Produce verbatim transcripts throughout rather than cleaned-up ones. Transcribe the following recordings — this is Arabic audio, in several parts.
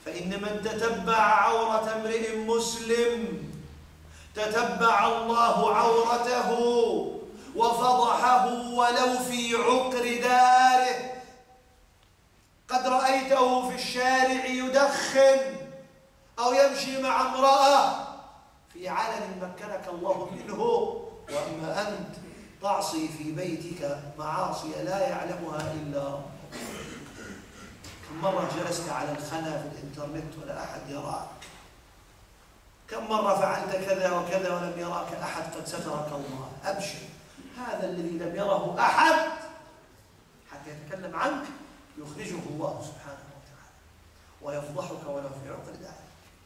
فإن من تتبع عورة امرئ مسلم تتبع الله عورته وفضحه ولو في عقر داره. قد رأيته في الشارع يدخن أو يمشي مع امرأة في علن مكنك الله منه، وأما أنت تعصي في بيتك معاصي لا يعلمها إلا ربك. كم مرة جلست على الخنا في الإنترنت ولا أحد يراك؟ كم مرة فعلت كذا وكذا ولم يراك أحد؟ قد سترك الله. أبشر، هذا الذي لم يره أحد حتى يتكلم عنك يخرجه الله سبحانه وتعالى ويفضحك ولو في عقر داره.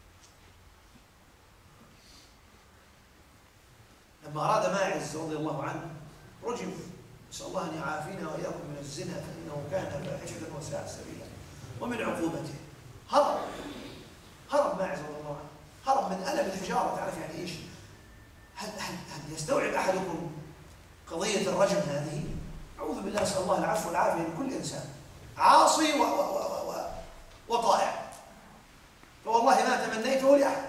لما أراد ماعز رضي الله عنه رجم، نسأل الله أن يعافينا وإياكم من الزنا فإنه كان فاحشة وساء سبيلا. ومن عقوبته هرب هرب ماعز رضي الله عنه، هرب من ألم الحجارة. تعرف يعني إيش؟ هل, هل, هل يستوعب أحدكم قضية الرجم هذه؟ أعوذ بالله، نسأل الله العفو والعافية لكل إنسان عاصي و و و و وطائع، فوالله ما تمنيته لأحد.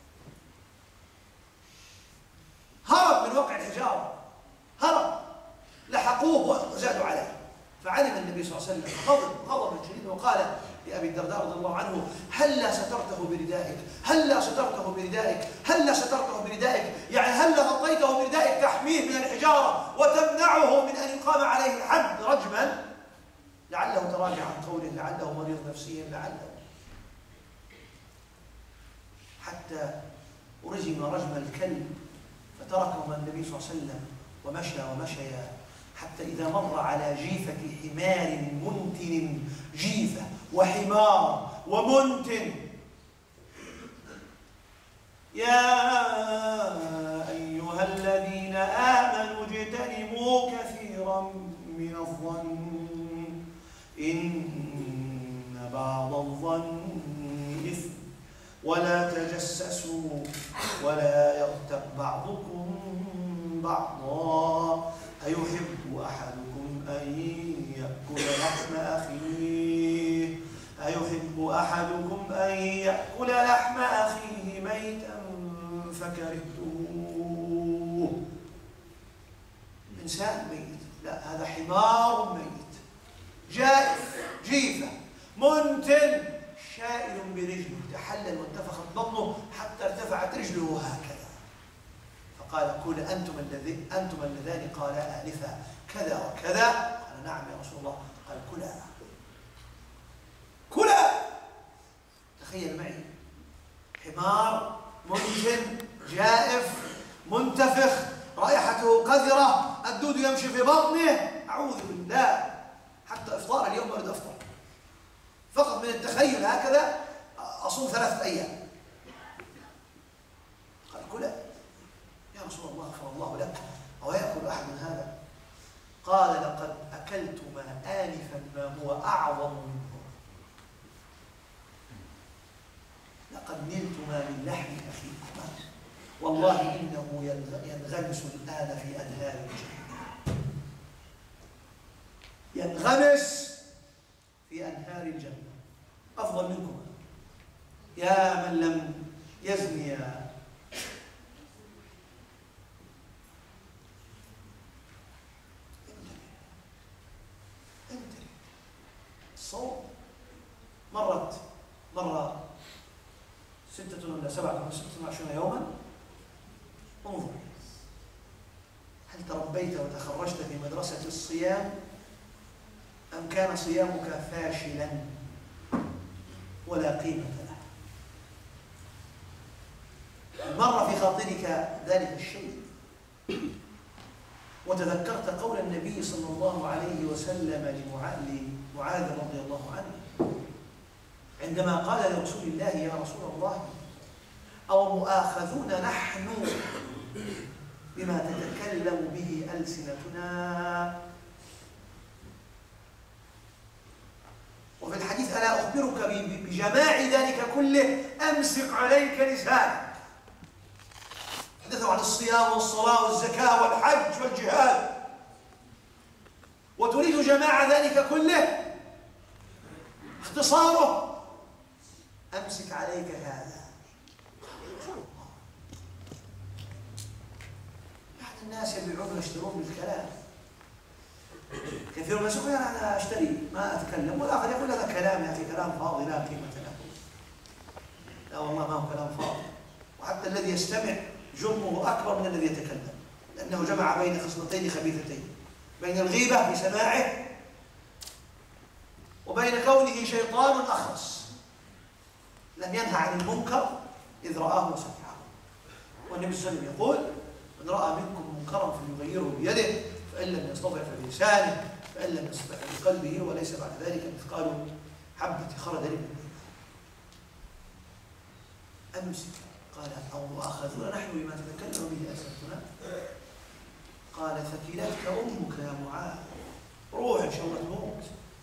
هرب من وقع الحجارة، هرب، لحقوه وزادوا عليه. فعلم النبي صلى الله عليه وسلم غضب غضبا شديدا وقال لأبي الدرداء رضي الله عنه: هلا سترته بردائك، هلا سترته بردائك، هلا سترته بردائك، يعني هلا غطيته بردائك تحميه من الحجارة وتمنعه من أن يقام عليه الحد رجما، لعله تراجع عن قوله، لعله مريض نفسيا، لعله. حتى رجم رجم الكلب فتركهما النبي صلى الله عليه وسلم ومشى ومشيا حتى إذا مر على جيفة حمار منتن، جيفة وحمار ومنتن، يا أيها الذين آمنوا اجتنبوا كثيرا من الظن إن بعض الظن إثم ولا تجسسوا ولا يغتب بعضكم بعضا أيحب أحدكم أن يأكل لحم أخيه أيحب أحدكم أن يأكل لحم أخيه ميتا فكرهتموه. إنسان ميت، لا، هذا حمار ميت، جائف، جيفة، منتن، شائل برجله، تحلل وانتفخت بطنه حتى ارتفعت رجله هكذا. فقال: كل أنتم الذي أنتم اللذان قالا آنفا كذا وكذا. قال: نعم يا رسول الله. قال: كلا كلا. تخيل معي، حمار منتن جائف منتفخ رائحته قذرة، الدود يمشي في بطنه، أعوذ بالله، حتى إفطار اليوم أريد أفطر فقط من التخيل هكذا أصوم ثلاثة أيام. قال: كلا يا رسول الله غفر الله لك، أو يأكل أحد من هذا؟ قال: لقد أكلت ما آنفا ما هو أعظم منه، لقد نلت ما من لحم أخيكما، والله إنه ينغمس الآن في أنهار الجنة، ينغمس في أنهار الجنة، أفضل منكم يا من لم يزني. يا الصوم مرت مرة ستة ولا سبعة ولا ستة وعشرين يوما. انظر، هل تربيت وتخرجت في مدرسة الصيام أم كان صيامك فاشلا ولا قيمة له؟ مر في خاطرك ذلك الشيء وتذكرت قول النبي صلى الله عليه وسلم لمعاذ رضي الله عنه عندما قال لرسول الله: يا رسول الله، أو مؤاخذون نحن بما تتكلم به ألسنتنا؟ وفي الحديث: ألا أخبرك بجماع ذلك كله؟ أمسك عليك لسانك. حدثوا عن الصيام والصلاة والزكاة والحج والجهاد، وتريد جماع ذلك كله، اختصاره، أمسك عليك هذا. بعض الناس يبيعون ويشترون بالكلام. كثير من يقول أنا أشتري ما أتكلم، والآخر يقول هذا كلام يا أخي، كلام فاضي لا قيمة له. لا والله ما هو كلام فاضي، وحتى الذي يستمع جرمه أكبر من الذي يتكلم، لأنه جمع بين خصلتين خبيثتين، بين الغيبة في سماعه وبين كونه شيطان أخرس لم ينهى عن المنكر إذ رآه وسمعه. والنبي صلى الله عليه وسلم يقول: من رأى منكم منكرا فليغيره بيده، فإن لم يستطع فبلسانه، فإن لم يستطع بقلبه، وليس بعد ذلك مثقال حبة خردل من أمسك. قال: أو أخذنا نحن بما تتكلم به ألسنتنا؟ قال: ثكلتك أمك يا معاذ، روح إن شاء الله تموت.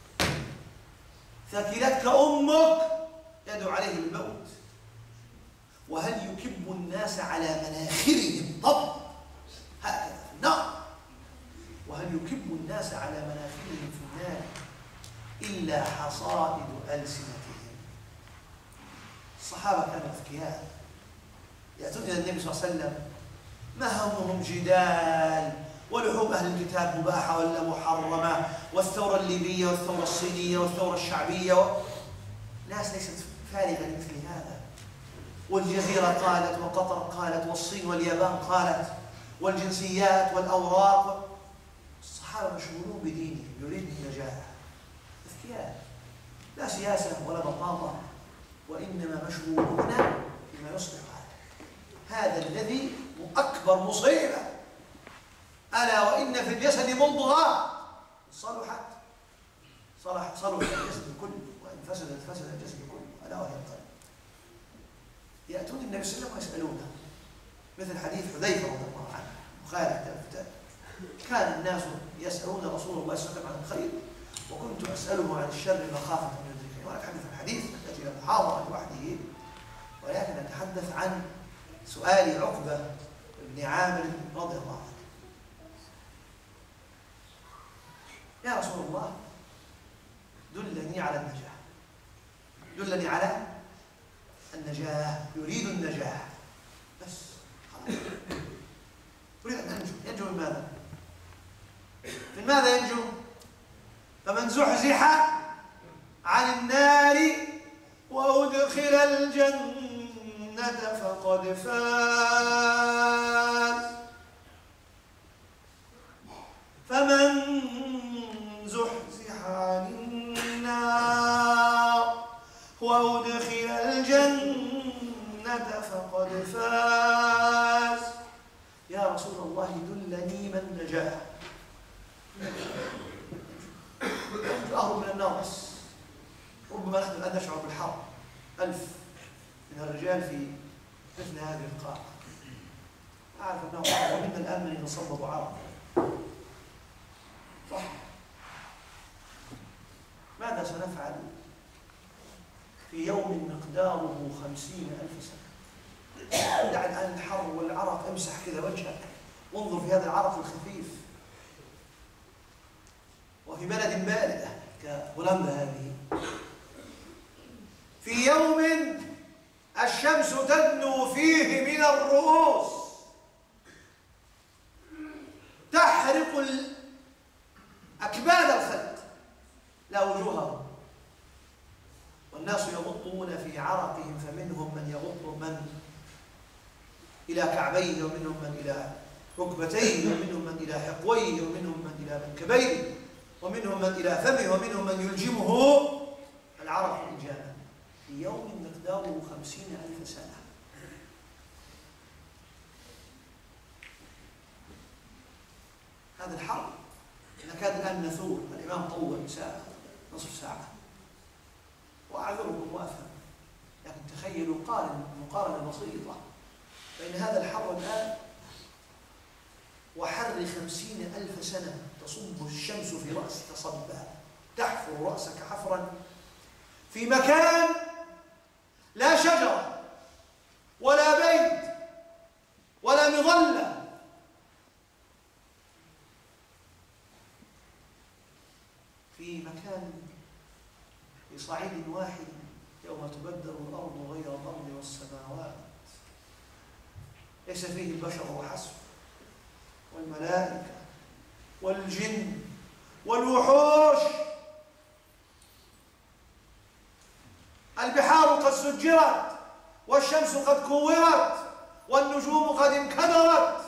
ثكلتك أمك، يدعو عليه الموت. وهل يكب الناس على مناخرهم طب هكذا في النار، وهل يكب الناس على مناخرهم في النار إلا حصائد ألسنتهم. الصحابة كانوا أذكياء، يأتون إلى النبي صلى الله عليه وسلم ما همهم جدال ولحوم أهل الكتاب مباحة ولا محرمة، والثورة الليبية والثورة الصينية والثورة الشعبية و... ناس ليست فارغة لمثل هذا. والجزيرة قالت، وقطر قالت، والصين واليابان قالت، والجنسيات والأوراق. الصحابة مشغولون بدينهم، يريدون النجاح، أذكياء، لا سياسة ولا بطاطا، وإنما مشغولون بما يصلح هذا. هذا الذي أكبر مصيبة. ألا وإن في الجسد مضغة صلحت صلح صلح الجسد كله، وإن فسدت فسد الجسد كله، ألا وهي القلب. يأتون النبي صلى الله عليه وسلم ويسألونه، مثل حديث حذيفة رضي الله عنه وخالد كتاب: كان الناس يسألون رسول الله صلى الله عليه وسلم عن الخير، وكنت أسأله عن الشر مخافة من يدركني. وأنا أتحدث عن الحديث يحتاج إلى محاضرة لوحده، ولكن أتحدث عن سؤال عقبة بن عامر رضي الله عنه: يا رسول الله دلني على النجاة، دلني على النجاة. يريد النجاة بس خلاص، يريد أن ينجو. ينجو من ماذا؟ من ماذا ينجو؟ فمن زحزح عن النار وأدخل الجنة فقد فاز. فمن زحزح عن النار وأدخل الجنة فقد فاز. يا رسول الله دلني من نجاه. أهرب من النار بس. ربما نحن الآن نشعر بالحر، ألف من الرجال في مثل هذه القاعة، أعرف أنه ومنا الآن من يتصبب عرض، صح؟ ماذا سنفعل في يوم مقداره خمسين ألف سنة؟ دع الآن الحر والعرق، امسح كذا وجهك وانظر في هذا العرق الخفيف، وفي بلد باردة كهولندا هذه، في يوم الشمس تدنو فيه من الرؤوس، تحرق أكباد الخلق لا وجوههم، والناس يغطون في عرقهم، فمنهم من يغط من إلى كعبيه، ومنهم من إلى ركبتيه، ومنهم من إلى حقويه، ومنهم من إلى منكبيه، ومنهم من إلى فمه، ومنهم من يلجمه العرق إلجاما، في يوم مقداره خمسين ألف سنة. هذا الحر نكاد الآن نثور. الإمام طول ساعة، نصف ساعة، وأعذركم وأفهم، لكن تخيلوا قارن مقارنة بسيطة بين هذا الحر الآن وحر خمسين ألف سنة تصب الشمس في رأسك صبا، تحفر رأسك حفرا في مكان لا شجرة ولا بيت ولا مظلة، في مكان في صعيد واحد، يوم تبدل الأرض غير ليس فيه البشر وحسب، والملائكة والجن والوحوش. البحار قد سجرت، والشمس قد كورت، والنجوم قد انكدرت.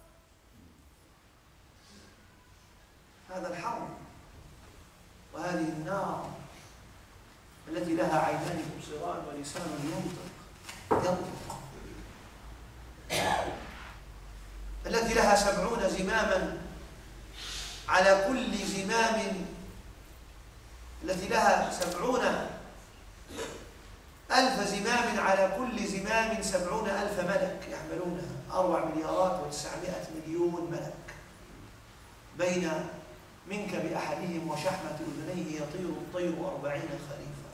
هذا الحرب وهذه النار التي لها عينان مبصران ولسان ينطق ينطق، التي لها سبعون زماما على كل زمام، التي لها سبعون ألف زمام على كل زمام سبعون ألف ملك يحملونها، أربع مليارات وتسعمائة مليون ملك. بين منك بأحدهم وشحمة أذنيه يطير الطير أربعين خريفا.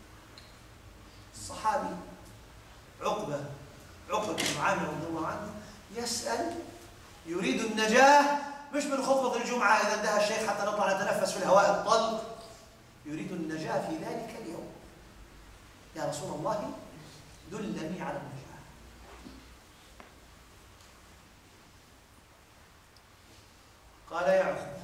الصحابي عقبة عقبة بن عامر رضي الله عنه يسأل، يريد النجاة مش من خطبة الجمعة إذا انتهى الشيخ حتى نطلع نتنفس في الهواء الطلق، يريد النجاة في ذلك اليوم. يا رسول الله دلني على النجاة. قال يا عقبة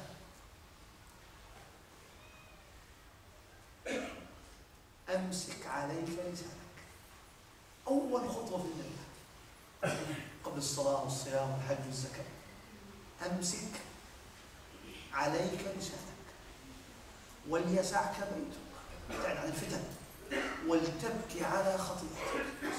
أمسك عليك لسانك. أول خطوة في النجاة قبل الصلاة والصيام والحج والزكاة، أمسك عليك لسانك وليسعك بيتك، ابتعد عن الفتن، ولتبكي على خطيئتك.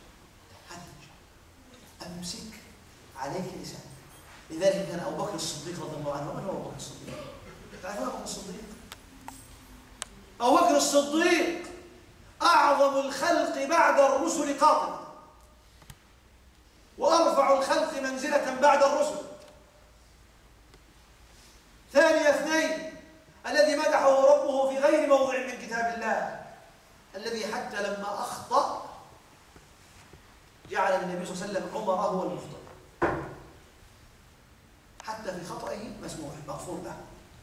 أمسك عليك لسانك. لذلك كان أبو بكر الصديق رضي الله عنه. من هو أبو بكر الصديق؟ تعرفون أبو بكر الصديق؟ أبو بكر الصديق أعظم الخلق بعد الرسل قاطبة، وأرفع الخلق منزلة بعد الرسل. ثاني اثنين الذي مدحه ربه في غير موضع من كتاب الله، الذي حتى لما أخطأ جعل النبي صلى الله عليه وسلم عمر هو المخطئ، حتى في خطئه مسموح مغفور له،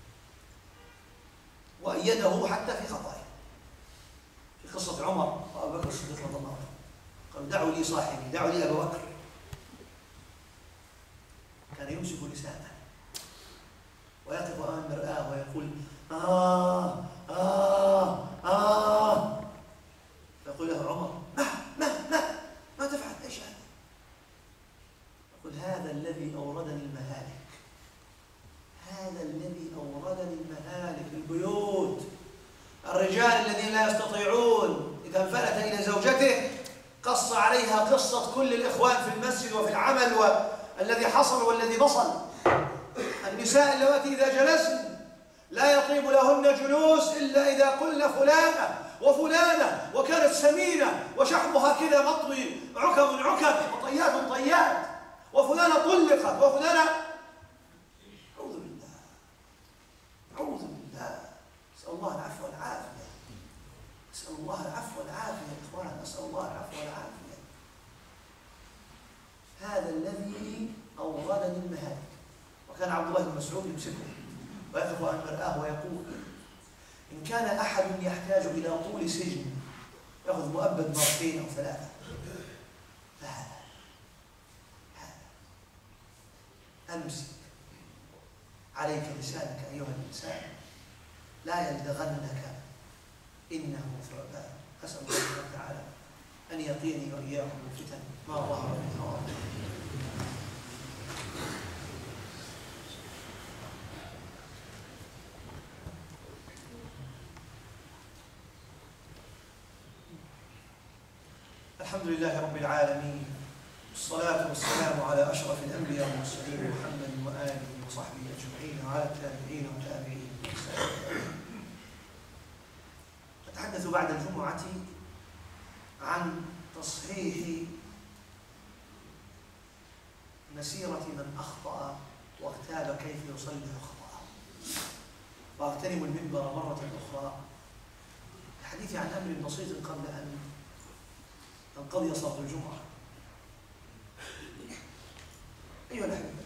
وأيده حتى في خطئه. في قصة عمر وأبو بكر الصديق رضي الله عنه قالوا دعوا لي صاحبي، دعوا لي أبو بكر. كان يمسك لسانه ويقف أمام المرآة ويقول آه آه آه، فيقول له عمر ما ما ما ما تفعل، ايش هذا؟ يقول هذا الذي أوردني المهالك، هذا الذي أوردني المهالك. البيوت، الرجال الذين لا يستطيعون إذا انفلت إلى زوجته قص عليها قصة كل الإخوان في المسجد وفي العمل والذي حصل والذي بصل. النساء اللواتي إذا جلسن لا يطيب لهن جلوس إلا إذا قلن فلانة وفلانة وكانت سمينة وشحمها كذا مطوي، عكم عكم وطيات طيات، وفلانة طلقت وفلانة. أعوذ بالله أعوذ بالله. نسأل الله العفو والعافية، نسأل الله العفو والعافية يا إخوان، نسأل الله العفو والعافية. هذا الذي أوردني المهالك. وكان عبد الله بن مسعود يمسكه ويقف عن المرآة ويقول إن كان أحد يحتاج إلى طول سجن يأخذ مؤبد مرتين أو ثلاثة، فهذا هذا أمسك عليك لسانك أيها الإنسان لا يلدغنك إنه ثعبان. أسأل الله سبحانه وتعالى أن يقيني وإياكم الفتن ما ظهر منها وما بطن. الحمد لله رب العالمين، والصلاة والسلام على أشرف الأنبياء والمرسلين محمد وآله وصحبه أجمعين وعلى التابعين والتابعين. أتحدث بعد الجمعة عن تصحيح مسيرة من أخطأ واغتاب كيف يصلح خطأه. وأغتنم المنبر مرة أخرى الحديث عن أمر بسيط قبل أن تنقضي صلاة الجمعة. أيها الأحبة،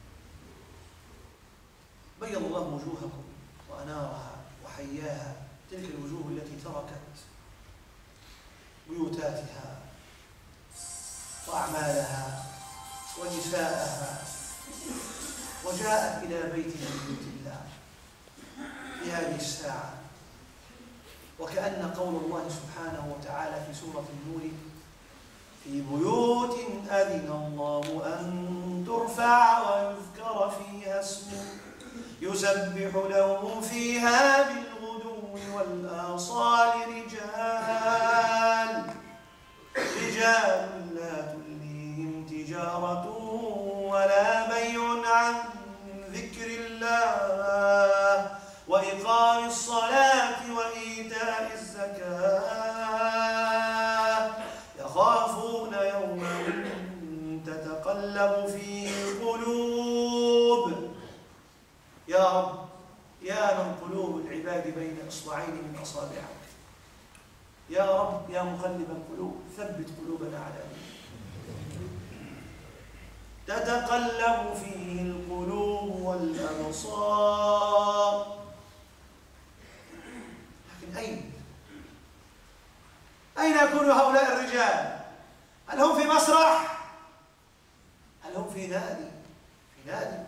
بيض الله وجوهكم وأنارها وحياها، تلك الوجوه التي تركت بيوتاتها وأعمالها ونساءها، وجاءت إلى بيت من بيوت الله في هذه الساعة. وكأن قول الله سبحانه وتعالى في سورة النور: في بيوت أذن الله أن ترفع ويذكر فيها اسمه يسبح له فيها بالغدو والآصال رجال رجال لا تلهيهم تجارة ولا بيع عن ذكر الله وإقام الصلاة وإيتاء الزكاة يخافون يوما تتقلب فيه القلوب. يا رب، يا من قلوب العباد بين إصبعين من أصابعك، يا رب يا مقلب القلوب ثبت قلوبنا على دينك. تتقلب فيه القلوب والأبصار. لكن أين أين يكون هؤلاء الرجال؟ هل هم في مسرح؟ هل هم في نادي؟ في نادي